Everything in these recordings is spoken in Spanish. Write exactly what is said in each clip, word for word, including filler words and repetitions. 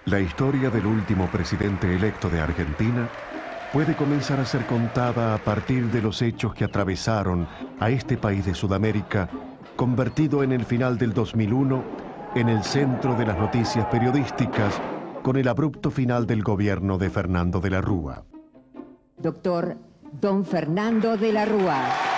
La historia del último presidente electo de Argentina puede comenzar a ser contada a partir de los hechos que atravesaron a este país de Sudamérica, convertido en el final del dos mil uno en el centro de las noticias periodísticas, con el abrupto final del gobierno de Fernando de la Rúa. Doctor Don Fernando de la Rúa.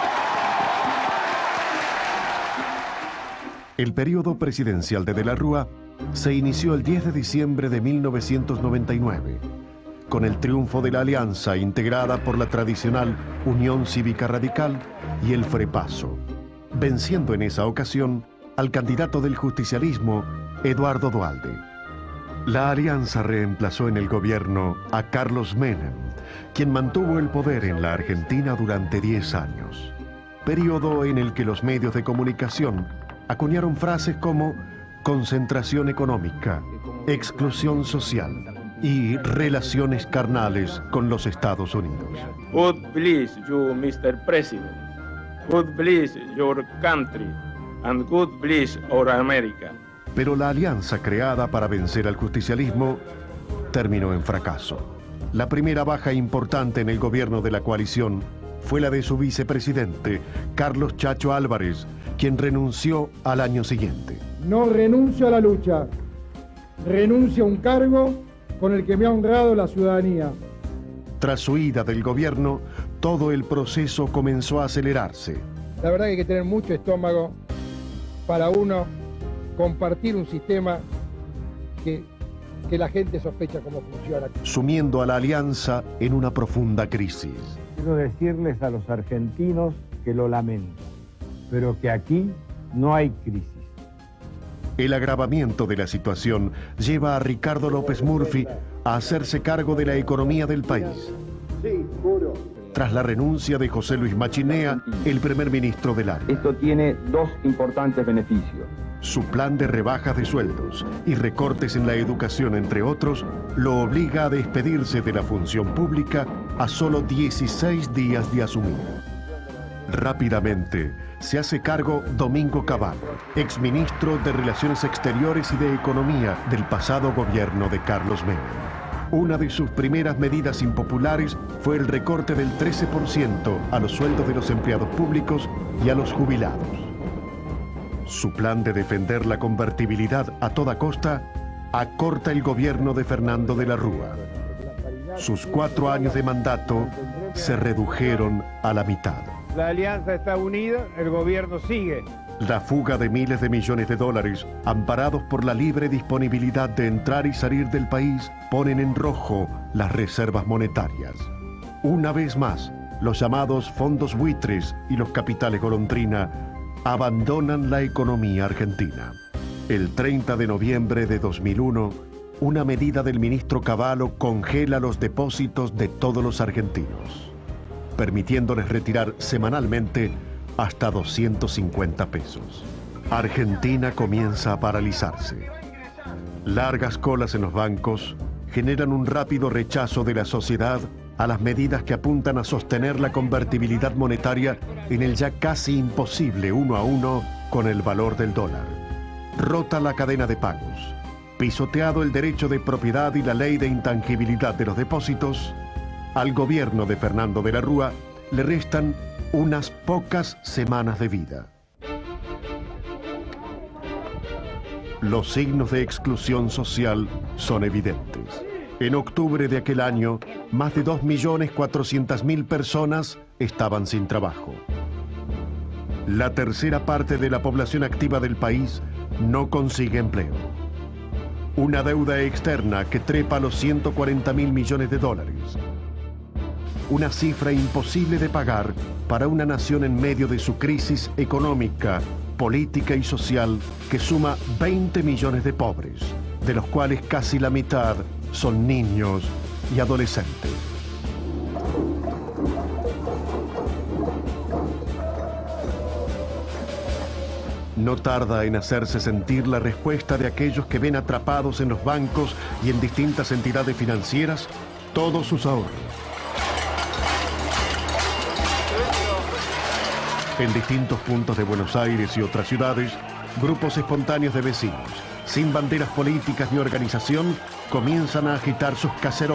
El periodo presidencial de De la Rúa se inició el diez de diciembre de mil novecientos noventa y nueve, con el triunfo de la alianza integrada por la tradicional Unión Cívica Radical y el Frepaso, venciendo en esa ocasión al candidato del justicialismo, Eduardo Duhalde. La alianza reemplazó en el gobierno a Carlos Menem, quien mantuvo el poder en la Argentina durante diez años, periodo en el que los medios de comunicación acuñaron frases como concentración económica, exclusión social y relaciones carnales con los Estados Unidos. God bless you, mister President. God bless your country and God bless our America. Pero la alianza creada para vencer al justicialismo terminó en fracaso. La primera baja importante en el gobierno de la coalición fue la de su vicepresidente, Carlos Chacho Álvarez, quien renunció al año siguiente. No renuncio a la lucha, renuncio a un cargo con el que me ha honrado la ciudadanía. Tras su ida del gobierno, todo el proceso comenzó a acelerarse. La verdad que hay que tener mucho estómago para uno compartir un sistema que, que la gente sospecha cómo funciona. Sumiendo a la alianza en una profunda crisis. Quiero decirles a los argentinos que lo lamento, pero que aquí no hay crisis. El agravamiento de la situación lleva a Ricardo López Murphy a hacerse cargo de la economía del país. Tras la renuncia de José Luis Machinea, el primer ministro del área. Esto tiene dos importantes beneficios. Su plan de rebajas de sueldos y recortes en la educación, entre otros, lo obliga a despedirse de la función pública a solo dieciséis días de asumir. Rápidamente se hace cargo Domingo Cavallo, exministro de Relaciones Exteriores y de Economía del pasado gobierno de Carlos Menem. Una de sus primeras medidas impopulares fue el recorte del trece por ciento a los sueldos de los empleados públicos y a los jubilados. Su plan de defender la convertibilidad a toda costa acorta el gobierno de Fernando de la Rúa. Sus cuatro años de mandato se redujeron a la mitad. La alianza está unida, el gobierno sigue. La fuga de miles de millones de dólares, amparados por la libre disponibilidad de entrar y salir del país, ponen en rojo las reservas monetarias. Una vez más, los llamados fondos buitres y los capitales golondrina abandonan la economía argentina. El treinta de noviembre de dos mil uno, una medida del ministro Cavallo congela los depósitos de todos los argentinos, permitiéndoles retirar semanalmente hasta doscientos cincuenta pesos. Argentina comienza a paralizarse. Largas colas en los bancos generan un rápido rechazo de la sociedad a las medidas que apuntan a sostener la convertibilidad monetaria en el ya casi imposible uno a uno con el valor del dólar. Rota la cadena de pagos, pisoteado el derecho de propiedad y la ley de intangibilidad de los depósitos, al gobierno de Fernando de la Rúa le restan unas pocas semanas de vida. Los signos de exclusión social son evidentes. En octubre de aquel año, más de dos millones cuatrocientas mil personas estaban sin trabajo. La tercera parte de la población activa del país no consigue empleo. Una deuda externa que trepa a los ciento cuarenta mil millones de dólares. Una cifra imposible de pagar para una nación en medio de su crisis económica, política y social que suma veinte millones de pobres, de los cuales casi la mitad son niños y adolescentes. No tarda en hacerse sentir la respuesta de aquellos que ven atrapados en los bancos y en distintas entidades financieras todos sus ahorros. En distintos puntos de Buenos Aires y otras ciudades, grupos espontáneos de vecinos, sin banderas políticas ni organización, comienzan a agitar sus cacerolas.